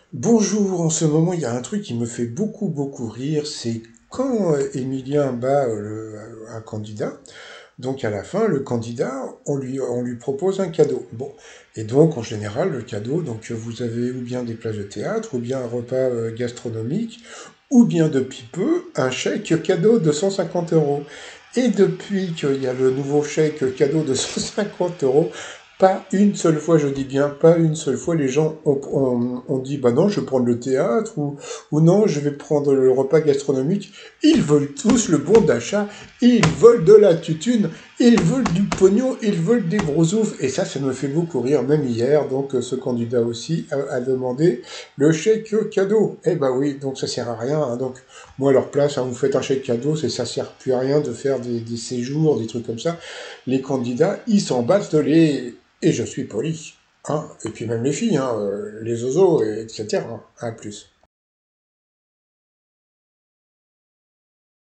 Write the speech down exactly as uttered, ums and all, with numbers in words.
Bonjour, en ce moment, il y a un truc qui me fait beaucoup, beaucoup rire, c'est quand euh, Emilien bat euh, le- euh, un candidat, donc à la fin, le candidat, on lui, on lui propose un cadeau. Bon, et donc en général, le cadeau, donc euh, vous avez ou bien des places de théâtre, ou bien un repas euh, gastronomique, ou bien depuis peu, un chèque cadeau de cent cinquante euros. Et depuis qu'il y a le nouveau chèque cadeau de cent cinquante euros, pas une seule fois, je dis bien pas une seule fois, les gens ont, ont- ont dit bah non, je vais prendre le théâtre ou, ou non, je vais prendre le repas gastronomique. Ils veulent tous le bon d'achat, ils veulent de la tutune, ils veulent du pognon, ils veulent des gros oufs. Et ça, ça me fait beaucoup rire, même hier. Donc euh, ce candidat aussi a, a demandé le chèque cadeau. Eh bah oui, donc ça sert à rien, hein. Donc moi à leur place, hein, vous faites un chèque cadeau, c'est ça sert plus à rien de faire des, des séjours, des trucs comme ça. Les candidats, ils s'en battent de les et je suis poli. Hein. Et puis même les filles, hein, euh, les oiseaux, et etc. Hein, plus.